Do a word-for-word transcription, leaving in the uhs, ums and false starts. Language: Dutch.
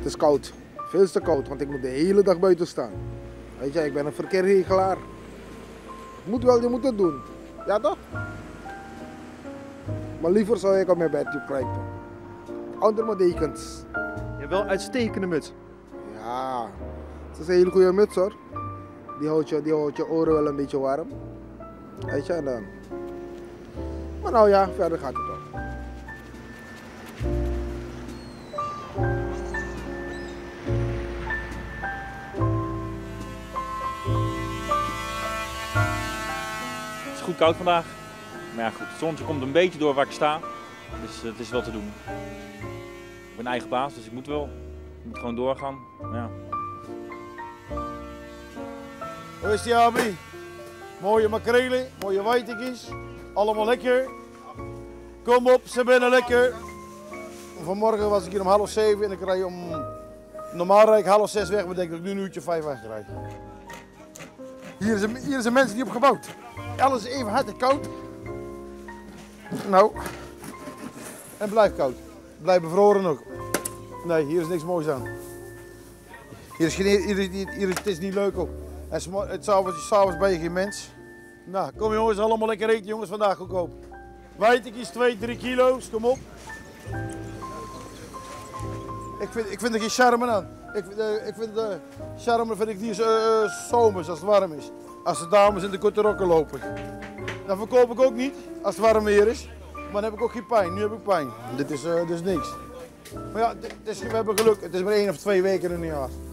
is koud. Veel te koud, want ik moet de hele dag buiten staan. Weet je, ik ben een verkeerregelaar. Moet wel, je moet het doen. Ja toch? Maar liever zou ik op mijn bedje kruipen. Onder mijn dekens. Je hebt wel een uitstekende muts. Ja, het is een hele goede muts hoor. Die houdt je, die houdt je oren wel een beetje warm. Weet je, en dan. Maar nou ja, verder gaat het wel. Het is goed koud vandaag. Maar ja, goed, het zonnetje komt een beetje door waar ik sta. Dus uh, het is wel te doen. Ik ben eigen baas, dus ik moet wel. Ik moet gewoon doorgaan. Maar ja. Hoe is die, Abi? Mooie makrelen, mooie wijtekjes. Allemaal lekker. Kom op, ze binnen lekker. Vanmorgen was ik hier om half zeven en ik rijd om... Normaal rijd ik half zes weg, maar denk dat ik nu een uurtje vijf wegrijd. Hier is een, hier is een mens die op gebouwd. Alles is even hard en koud. Nou. En blijft koud. Blijft bevroren ook. Nee, hier is niks moois aan. Hier is, geen, hier, hier, hier is, het is niet leuk ook. En s'avonds ben je geen mens. Nou, kom jongens, allemaal lekker eten jongens, vandaag goedkoop. Wijtekjes, twee, drie kilo's, kom op. Ik vind, ik vind er geen charme aan. Ik, uh, ik vind de uh, charme vind ik die uh, zomers als het warm is. Als de dames in de korte rokken lopen. Dat verkoop ik ook niet als het warm weer is. Maar dan heb ik ook geen pijn. Nu heb ik pijn. Dit is uh, dus niks. Maar ja, dit is, we hebben geluk. Het is maar één of twee weken in een jaar.